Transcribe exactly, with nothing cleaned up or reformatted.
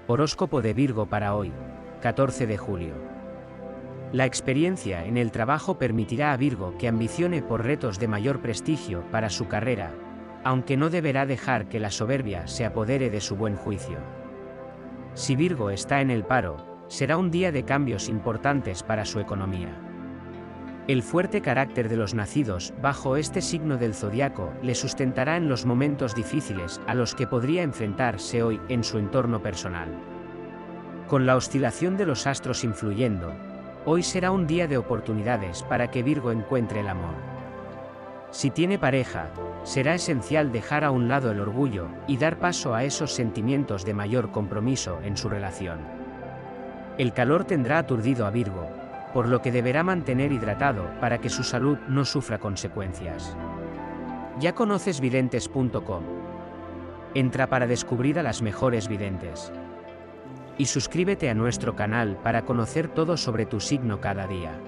Horóscopo de Virgo para hoy, catorce de julio. La experiencia en el trabajo permitirá a Virgo que ambicione por retos de mayor prestigio para su carrera, aunque no deberá dejar que la soberbia se apodere de su buen juicio. Si Virgo está en el paro, será un día de cambios importantes para su economía. El fuerte carácter de los nacidos bajo este signo del zodiaco le sustentará en los momentos difíciles a los que podría enfrentarse hoy en su entorno personal. Con la oscilación de los astros influyendo, hoy será un día de oportunidades para que Virgo encuentre el amor. Si tiene pareja, será esencial dejar a un lado el orgullo y dar paso a esos sentimientos de mayor compromiso en su relación. El calor tendrá aturdido a Virgo, por lo que deberá mantener hidratado para que su salud no sufra consecuencias. ¿Ya conoces videntes punto com? Entra para descubrir a las mejores videntes. Y suscríbete a nuestro canal para conocer todo sobre tu signo cada día.